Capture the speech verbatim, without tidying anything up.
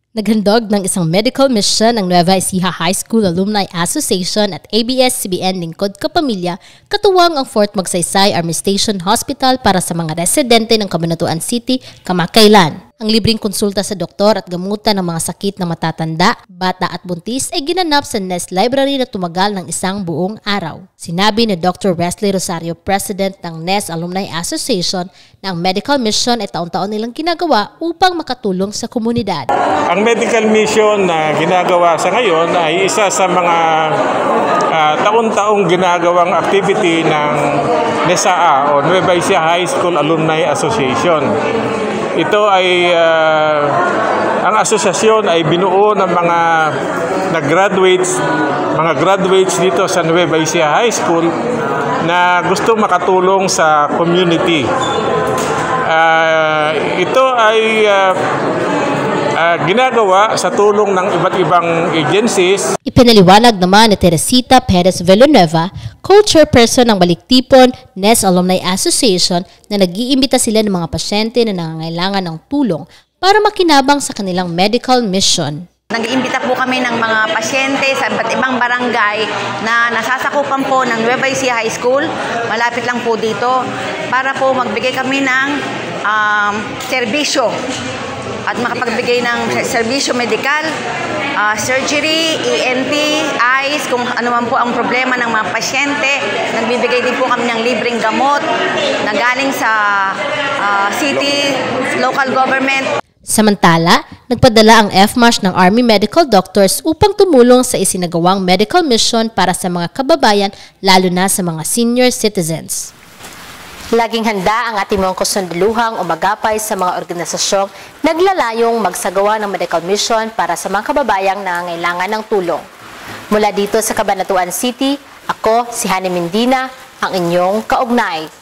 Naghandog ng isang medical mission ng Nueva Ecija High School Alumni Association at A B S C B N Lingkod Kapamilya katuwang ang Fort Magsaysay Army Station Hospital para sa mga residente ng Cabanatuan City, kamakailan. Ang libreng konsulta sa doktor at gamutan ng mga sakit na matatanda, bata at buntis ay ginanap sa N E S Library na tumagal ng isang buong araw. Sinabi ni Doctor Wesley Rosario, President ng N E S Alumni Association, na ang medical mission ay taon-taon nilang ginagawa upang makatulong sa komunidad. Ang medical mission na ginagawa sa ngayon ay isa sa mga uh, taon-taong ginagawang activity ng N E S A A o Nueva Ecija High School Alumni Association. Ito ay uh, ang asosasyon ay binuo ng mga nag-graduates, mga graduates dito sa Nueva Ecija High School na gusto makatulong sa community. Uh, ito ay uh, uh, ginagawa sa tulong ng iba't ibang agencies. Ipinaliwanag naman ni Teresita Perez Villanueva, co-chairperson ng Baliktipon N E S Alumni Association, na nag-iimbita sila ng mga pasyente na nangangailangan ng tulong para makinabang sa kanilang medical mission. Nag-iimbita po kami ng mga pasyente sa iba't ibang barangay na nasasakupan po ng Nueva Ecija High School, malapit lang po dito, para po magbigay kami ng um, serbisyo at makapagbigay ng serbisyo medikal, uh, surgery, E N T, eyes, kung ano man po ang problema ng mga pasyente. Nagbibigay din po kami ng libreng gamot na galing sa uh, city, local government. Samantala, nagpadala ang F M A S ng Army Medical Doctors upang tumulong sa isinagawang medical mission para sa mga kababayan, lalo na sa mga senior citizens. Laging handa ang ating mga kasundaluhang umagapay sa mga organisasyong naglalayong magsagawa ng medical mission para sa mga kababayang nangangailangan ng tulong. Mula dito sa Cabanatuan City, ako si Hani Mendina, ang inyong kaugnay.